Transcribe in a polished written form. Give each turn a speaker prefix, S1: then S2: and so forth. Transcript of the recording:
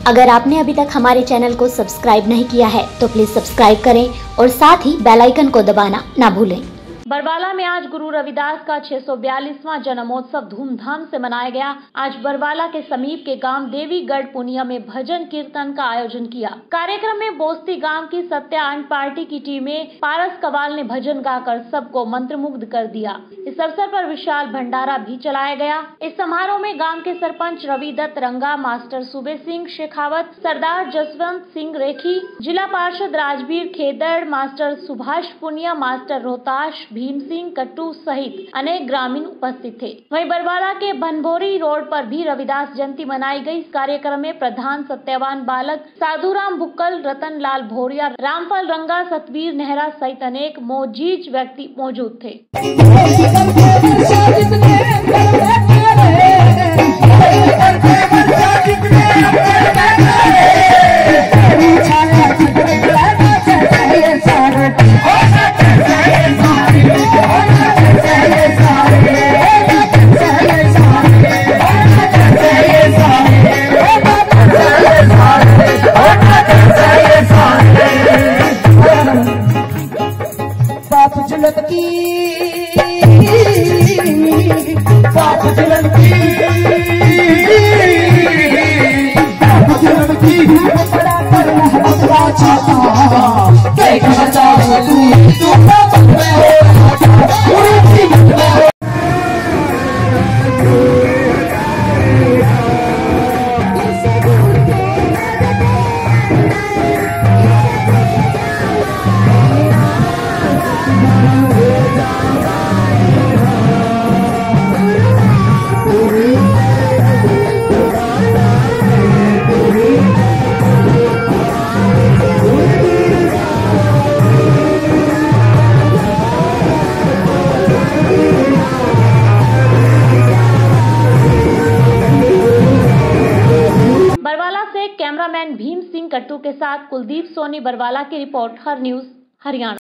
S1: अगर आपने अभी तक हमारे चैनल को सब्सक्राइब नहीं किया है तो प्लीज सब्सक्राइब करें और साथ ही बेल आइकन को दबाना ना भूलें।
S2: बरवाला में आज गुरु रविदास का 642वां जन्मोत्सव धूमधाम से मनाया गया। आज बरवाला के समीप के गांव देवीगढ़ पुनिया में भजन कीर्तन का आयोजन किया। कार्यक्रम में बोस्ती गांव की सत्यान पार्टी की टीमें पारस कवाल ने भजन गाकर सबको मंत्रमुग्ध कर दिया। इस अवसर पर विशाल भंडारा भी चलाया गया। इस समारोह में गांव के सरपंच रवि दत्त रंगा, मास्टर सूबे सिंह शेखावत, सरदार जसवंत सिंह रेखी, जिला पार्षद राजवीर खेदड़, मास्टर सुभाष पुनिया, मास्टर रोहताश भीम सिंह कट्टू सहित अनेक ग्रामीण उपस्थित थे। वहीं बरवाला के बनभोरी रोड पर भी रविदास जयंती मनाई गई। इस कार्यक्रम में प्रधान सत्यवान बालक, साधुराम बुक्कल, रतन लाल भोरिया, रामफल रंगा, सतवीर नेहरा सहित अनेक मोजीज व्यक्ति मौजूद थे। कैमरामैन भीम सिंह कट्टू के साथ कुलदीप सोनी बरवाला की रिपोर्ट, हर न्यूज हरियाणा।